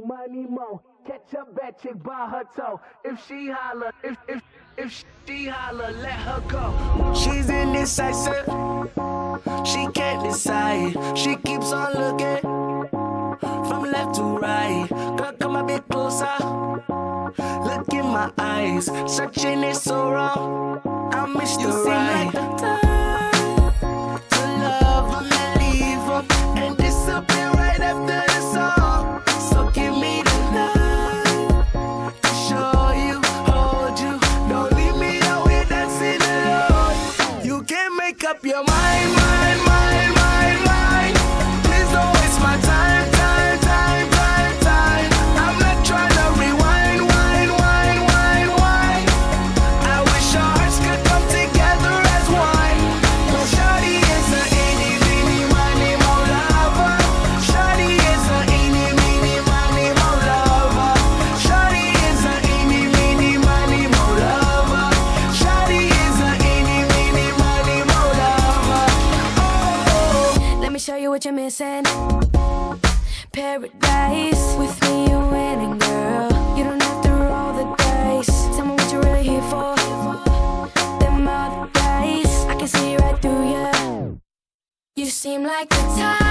money, mo. Catch a bad chick by her toe. If she holler, if she holler, let her go. She's indecisive. She can't decide. She keeps on looking from left to right. Girl, come a bit closer. Look in my eyes. Searching is so wrong. I missed the right. Like the time to love and then leave her and disappear right after the song. So give me the night to show you, hold you. Don't leave me out here dancing alone. You can't make up your mind, mind, mind, mind, mind. Please don't waste my time, time, time, time, time. I'm not trying to rewind, wind, wind, wind, wind. I wish our hearts could come together as one. No, shawty is a eeny, meeny, miny, mo lover. Shawty is a eeny, meeny, miny, mo lover. Shawty is a eeny, meeny, miny, mo lover. Shawty is a eeny, meeny, miny, mo lover. Oh. Let me show you what you're missing. Paradise. With me you're winning, girl. You don't have to roll the dice. Tell me what you're really here for. Them other guys, I can see right through you. You seem like the type